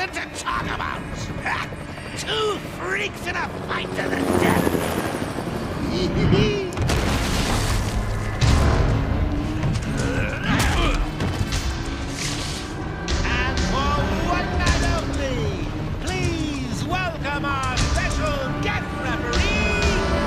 nothing to talk about. Two freaks in a fight to the death. And for one night only, please welcome our special guest referee.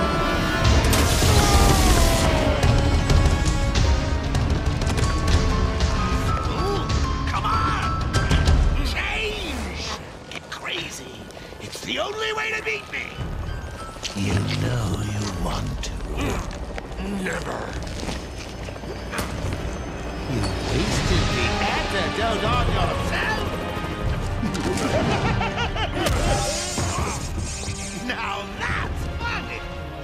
Ooh, come on! Change! Get crazy. It's the only way to beat me. You know you want to. Never. You wasted the antidote on yourself? Now that's funny!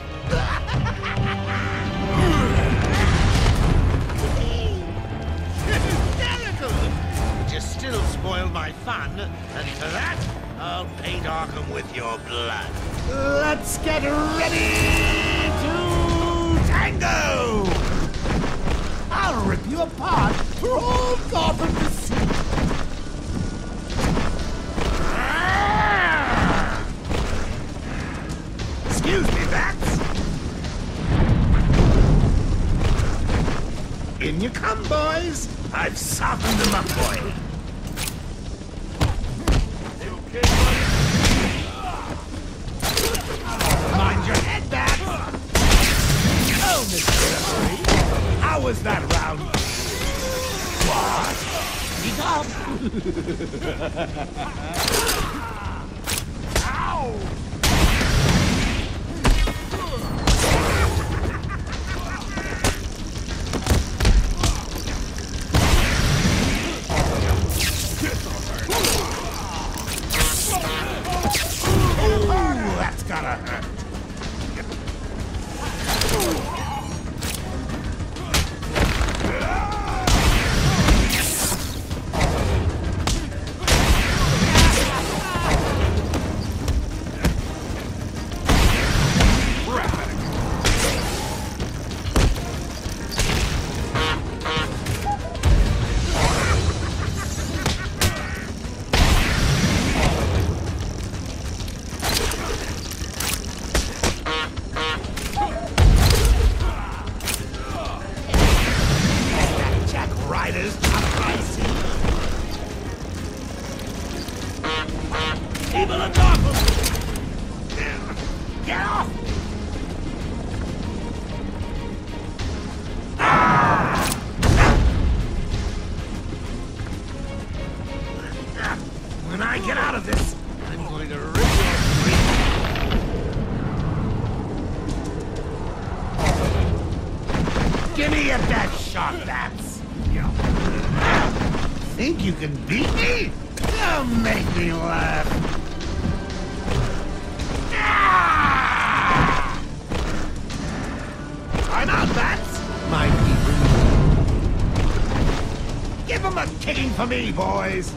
Hysterical! But you still spoiled my fun, and for that, I'll paint Arkham with your blood. Let's get ready to tango! I'll rip you apart for all Gotham to see. Excuse me, Bats. In you come, boys. I've softened them up for you. Okay, buddy? Mind your head, Bats. Oh, Mr. Referee. How was that round? What? Speak up! Ow! Oh, that's gotta hurt. People are talking! Get off! When I get out of this, I'm going to rip your feet. Give me a dead shot, Bats! Think you can beat me? Don't make me laugh! I'm out, Bats! My people. Give them a kicking for me, boys!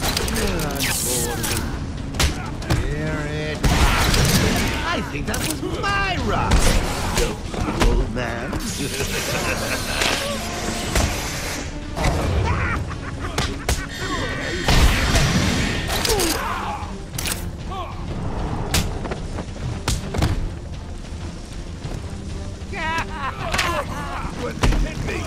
Here it comes. I think that was my rock. Don't you, old man? When they hit me.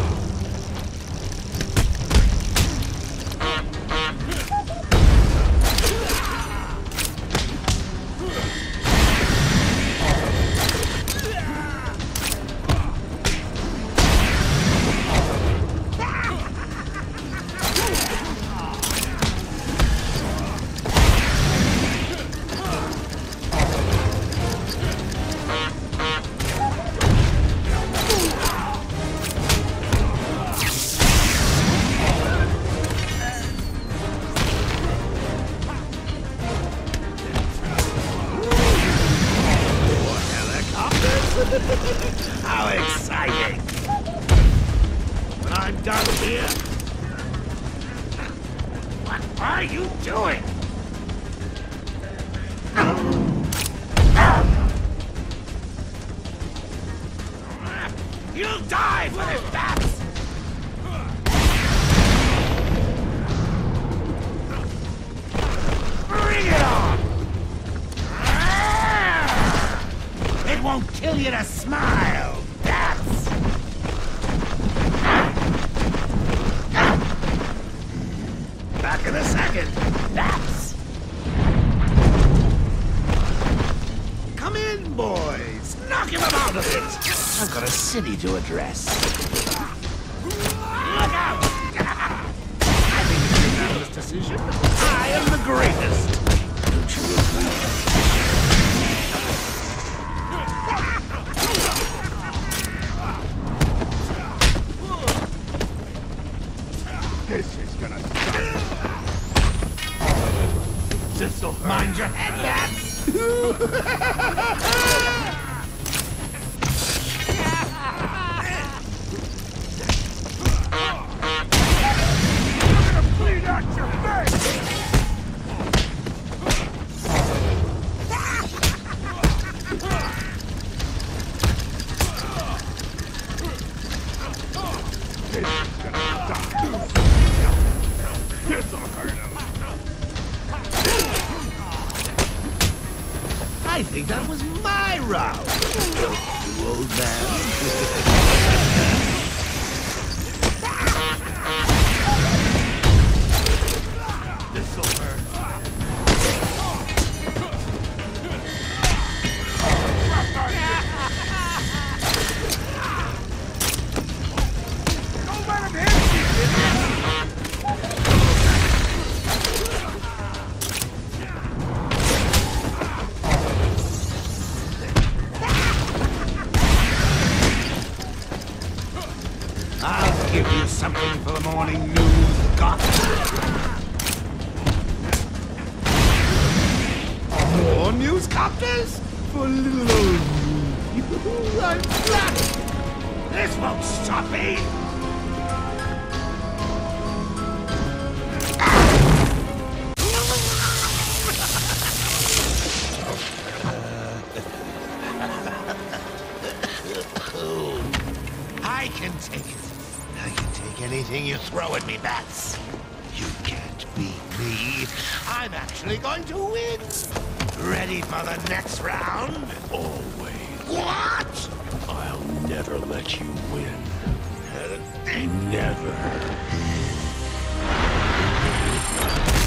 How exciting! When I'm done here... What are you doing? You'll die for this, Bats! won't kill you to smile. That's... Back in a second. That's... Come in, boys. Knock him out of it. I've got a city to address. Look out! I think it's a unanimous decision. I am the greatest. Don't you agree? This is gonna suck. This'll mind your head, bats! Bleed out your face! This is gonna suck. This'll hurt him. I think that was my round, you old man. This'll hurt. Don't let him hit you! I'll give you something for the morning news, Gotham. More newscopters? For little old me. I'm flattered. This won't stop me. I can take it. I can take anything you throw at me, bats. You can't beat me. I'm actually going to win. Ready for the next round? Always. What? I'll never let you win. Never.